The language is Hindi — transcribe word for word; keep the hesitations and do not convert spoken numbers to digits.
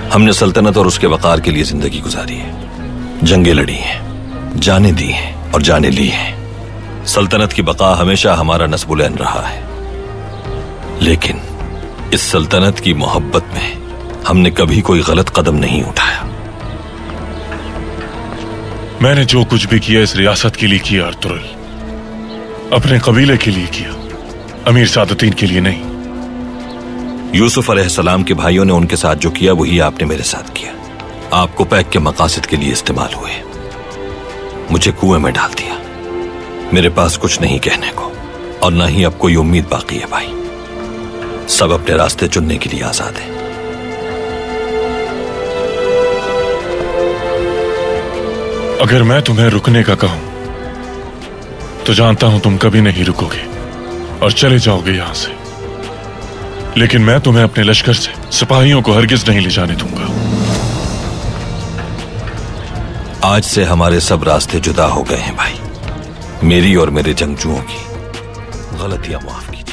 हमने सल्तनत और उसके वकार के लिए जिंदगी गुजारी है, जंगें लड़ी हैं, जाने दी हैं और जाने ली हैं। सल्तनत की बका हमेशा हमारा नस्बुल-ऐन रहा है, लेकिन इस सल्तनत की मोहब्बत में हमने कभी कोई गलत कदम नहीं उठाया। मैंने जो कुछ भी किया इस रियासत के लिए किया अर्तुगरुल, अपने कबीले के लिए किया, अमीर सादुद्दीन के लिए नहीं। यूसुफ अलैहिस्सलाम के भाइयों ने उनके साथ जो किया वही आपने मेरे साथ किया। आपको पैक के मकासद के लिए इस्तेमाल हुए, मुझे कुएं में डाल दिया। मेरे पास कुछ नहीं कहने को और ना ही अब कोई उम्मीद बाकी है भाई। सब अपने रास्ते चुनने के लिए आजाद हैं। अगर मैं तुम्हें रुकने का कहूं तो जानता हूं तुम कभी नहीं रुकोगे और चले जाओगे यहां से, लेकिन मैं तुम्हें अपने लश्कर से सिपाहियों को हरगिज नहीं ले जाने दूंगा। आज से हमारे सब रास्ते जुदा हो गए हैं भाई। मेरी और मेरे जंगजुओं की गलतियां माफ कीजिए।